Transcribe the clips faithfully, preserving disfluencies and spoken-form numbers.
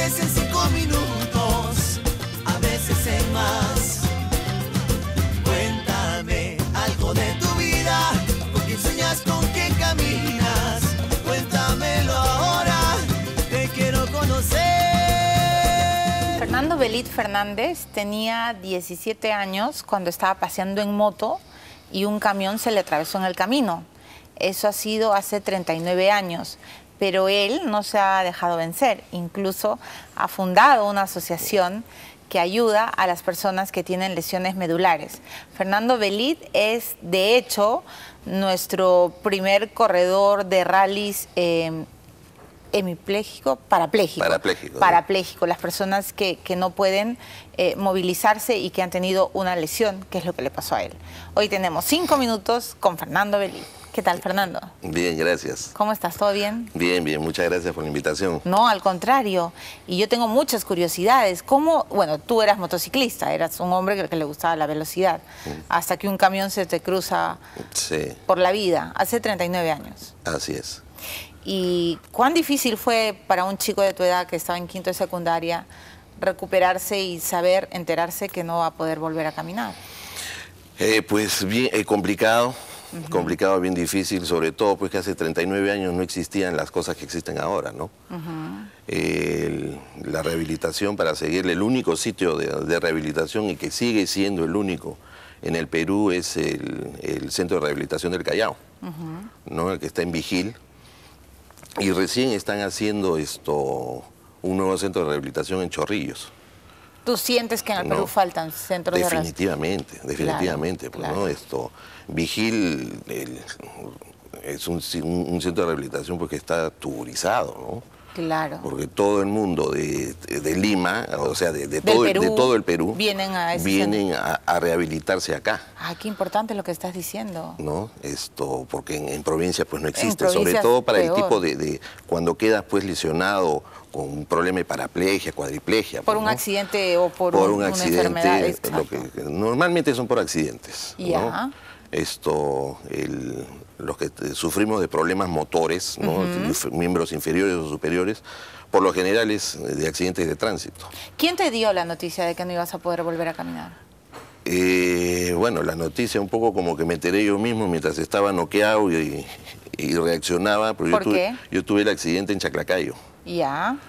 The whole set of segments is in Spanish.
veces en cinco minutos, a veces en más. Cuéntame algo de tu vida, con quién sueñas, con qué caminas. Cuéntamelo ahora, te quiero conocer. Fernando Belit Fernández tenía diecisiete años cuando estaba paseando en moto y un camión se le atravesó en el camino. Eso ha sido hace treinta y nueve años, pero él no se ha dejado vencer. Incluso ha fundado una asociación que ayuda a las personas que tienen lesiones medulares. Fernando Belit es, de hecho, nuestro primer corredor de rallies eh, hemipléjico, parapléjico. Parapléjico. Parapléjico, las personas que, que no pueden eh, movilizarse y que han tenido una lesión, que es lo que le pasó a él. Hoy tenemos cinco minutos con Fernando Belit. ¿Qué tal, Fernando? Bien, gracias. ¿Cómo estás? ¿Todo bien? Bien, bien. Muchas gracias por la invitación. No, al contrario. Y yo tengo muchas curiosidades. ¿Cómo? Bueno, tú eras motociclista, eras un hombre que, que le gustaba la velocidad, mm. hasta que un camión se te cruza sí. por la vida, hace treinta y nueve años. Así es. ¿Y cuán difícil fue para un chico de tu edad que estaba en quinto de secundaria recuperarse y saber, enterarse que no va a poder volver a caminar? Eh, pues bien, eh, complicado. Uh-huh. Complicado, bien difícil, sobre todo pues que hace treinta y nueve años no existían las cosas que existen ahora, ¿no? Uh-huh. eh, el, la rehabilitación, para seguirle, el único sitio de, de rehabilitación y que sigue siendo el único en el Perú es el, el Centro de Rehabilitación del Callao, uh-huh. ¿no? El que está en Vigil, y recién están haciendo esto un nuevo centro de rehabilitación en Chorrillos. ¿Tú sientes que en el no, Perú faltan centros definitivamente, de Definitivamente, definitivamente. Claro, pues, claro. ¿no? Esto, Vigil el, es un, un centro de rehabilitación porque está tuburizado, ¿no? Claro. Porque todo el mundo de, de Lima, o sea, de, de, todo, Perú, de todo el Perú, vienen, a, ese vienen a, a rehabilitarse acá. Ah, qué importante lo que estás diciendo. ¿No? Esto, porque en, en provincia pues no existe, sobre todo para peor. el tipo de, de, cuando quedas pues lesionado con un problema de paraplegia, cuadriplegia. Por pues, un ¿no? accidente o por, por un, un accidente, una enfermedad. Lo que, normalmente son por accidentes. Ya. ¿no? Esto, el, los que sufrimos de problemas motores, ¿no? Uh-huh. miembros inferiores o superiores, por lo general es de accidentes de tránsito. ¿Quién te dio la noticia de que no ibas a poder volver a caminar? Eh, bueno, la noticia un poco como que me enteré yo mismo mientras estaba noqueado y, y reaccionaba. Pero ¿Por yo tuve, qué? Yo tuve el accidente en Chaclacayo. Ya.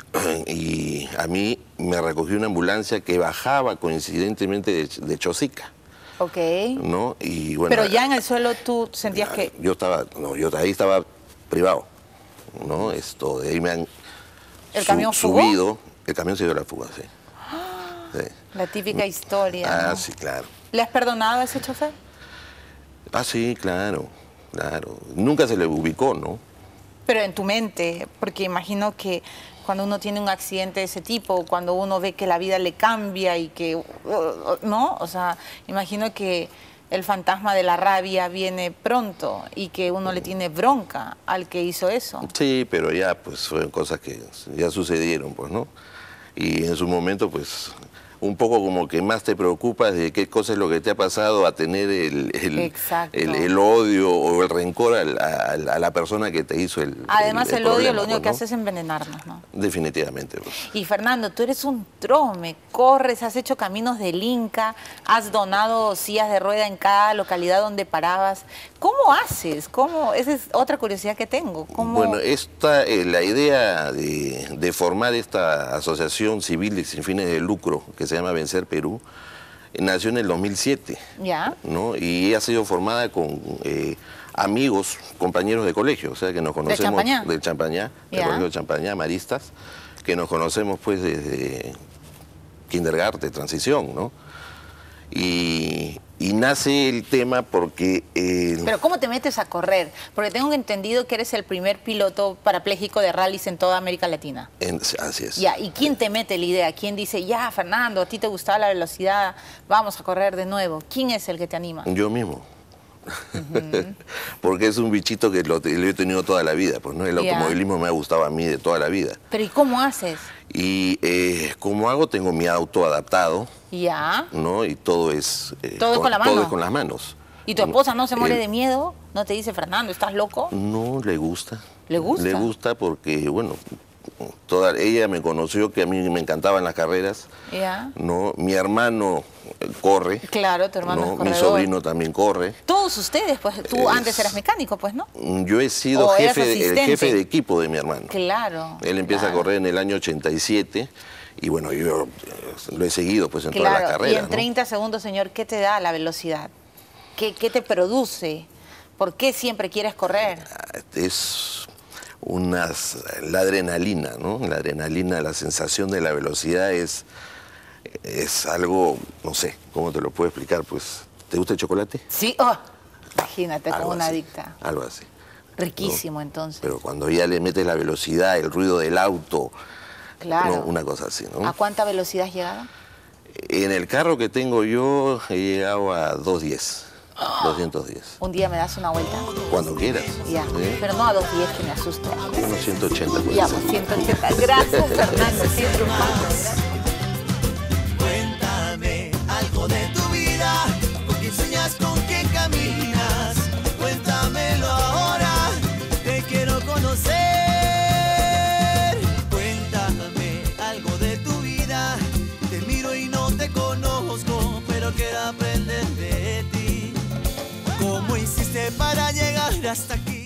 Y a mí me recogió una ambulancia que bajaba coincidentemente de, de Chosica. Ok. ¿No? Y bueno, pero ya en el suelo tú sentías ya, que... Yo estaba, no, yo ahí estaba privado, ¿no? Esto, de ahí me han ¿El su, camión fugó? subido, el camión se dio la fuga, sí. sí. La típica historia, Ah, ¿no? sí, claro. ¿Le has perdonado a ese chofer? Ah, sí, claro, claro. Nunca se le ubicó, ¿no? Pero en tu mente, porque imagino que cuando uno tiene un accidente de ese tipo, cuando uno ve que la vida le cambia y que, ¿no? O sea, imagino que el fantasma de la rabia viene pronto y que uno le tiene bronca al que hizo eso. Sí, pero ya, pues, fueron cosas que ya sucedieron, pues, ¿no? Y en su momento, pues, un poco como que más te preocupas de qué cosa es lo que te ha pasado a tener el, el, el, el odio o el rencor a la, a la persona que te hizo el Además, el, el, el odio problema, lo único pues, que ¿no? hace es envenenarnos, ¿no? Definitivamente. Pues. Y Fernando, tú eres un trome, corres, has hecho caminos del Inca, has donado sillas de rueda en cada localidad donde parabas. ¿Cómo haces? ¿Cómo? Esa es otra curiosidad que tengo. ¿Cómo? Bueno, esta, eh, la idea de, de formar esta asociación civil y sin fines de lucro que se llama Vencer Perú, nació en el dos mil siete, ¿Ya? ¿no? Y ha sido formada con eh, amigos, compañeros de colegio, o sea que nos conocemos... ¿De Champañá? Del Champañá, del ¿Ya? colegio de Champañá, maristas, que nos conocemos pues desde kindergarten, transición, ¿no? Y, y nace el tema porque... Eh, Pero ¿cómo te metes a correr? Porque tengo entendido que eres el primer piloto parapléjico de rallies en toda América Latina. En, así es. Ya, ¿y quién te mete la idea? ¿Quién dice, ya, Fernando, a ti te gustaba la velocidad, vamos a correr de nuevo? ¿Quién es el que te anima? Yo mismo. Uh-huh. Porque es un bichito que lo, lo he tenido toda la vida, pues, ¿no? El yeah. automovilismo me ha gustado a mí de toda la vida. Pero ¿y cómo haces? Y eh, ¿cómo hago? Tengo mi auto adaptado, ya, ¿no? Y todo es, eh, ¿Todo, con, con la mano? todo es con las manos. ¿Y tu esposa no se muere eh, de miedo? ¿No te dice, Fernando, estás loco? No, le gusta. ¿Le gusta? Le gusta porque, bueno, toda, ella me conoció que a mí me encantaban las carreras. Ya. ¿No? Mi hermano corre. Claro, tu hermano ¿no? es corredor. Mi sobrino también corre. Todos ustedes, pues tú Es- antes eras mecánico, pues, ¿no? Yo he sido ¿O eras jefe, de- el asistente? jefe de equipo de mi hermano. Claro. Él empieza claro. a correr en el año ochenta y siete y bueno, yo eh, lo he seguido pues en todas las Claro, carreras. y en ¿no? treinta segundos, señor, ¿qué te da la velocidad? ¿Qué, qué te produce? ¿Por qué siempre quieres correr? Es unas, la adrenalina, ¿no? La adrenalina, la sensación de la velocidad es, es algo, no sé, ¿cómo te lo puedo explicar? Pues, ¿te gusta el chocolate? Sí, oh, imagínate, como Algo una así, adicta. Algo así. Riquísimo, entonces. Pero cuando ya le metes la velocidad, el ruido del auto, Claro. ¿no? Una cosa así, ¿no? ¿A cuánta velocidad has llegado? En el carro que tengo yo he llegado a doscientos diez. doscientos diez. Un día me das una vuelta. Cuando quieras. Ya, ¿eh? pero no a doscientos diez que me asusto. Unos ciento ochenta. puede Ya, ser. pues ciento ochenta. Gracias, Fernando. Siempre un paso. Cuéntame algo de tu vida, con quién sueñas, con quién caminas. Cuéntamelo ahora, te quiero conocer. Cuéntame algo de tu vida, te miro y no te conozco, pero quiero aprender de ti. ¿Cómo hiciste para llegar hasta aquí?